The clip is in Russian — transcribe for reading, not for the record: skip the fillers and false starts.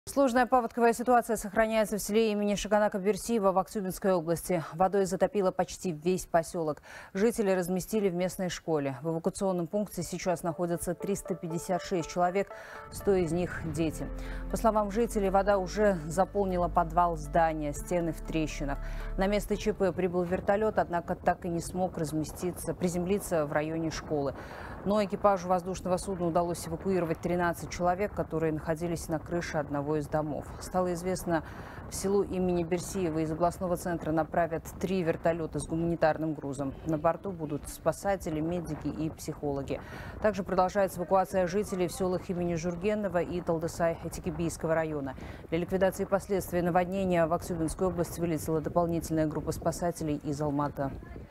Сложная паводковая ситуация сохраняется в селе имени Шаганака Берсиева в Актюбинской области. Водой затопило почти весь поселок. Жители разместили в местной школе. В эвакуационном пункте сейчас находятся 356 человек, 100 из них – дети. По словам жителей, вода уже заполнила подвал здания, стены в трещинах. На место ЧП прибыл вертолет, однако так и не смог приземлиться в районе школы. Но экипажу воздушного судна удалось эвакуировать 13 человек, которые находились на крыше одного из домов. Стало известно, в село имени Берсиева из областного центра направят 3 вертолета с гуманитарным грузом. На борту будут спасатели, медики и психологи. Также продолжается эвакуация жителей в селах имени Жургенова и Талдысай-Этикибийского района. Для ликвидации последствий наводнения в Актюбинскую область вылетела дополнительная группа спасателей из Алматы.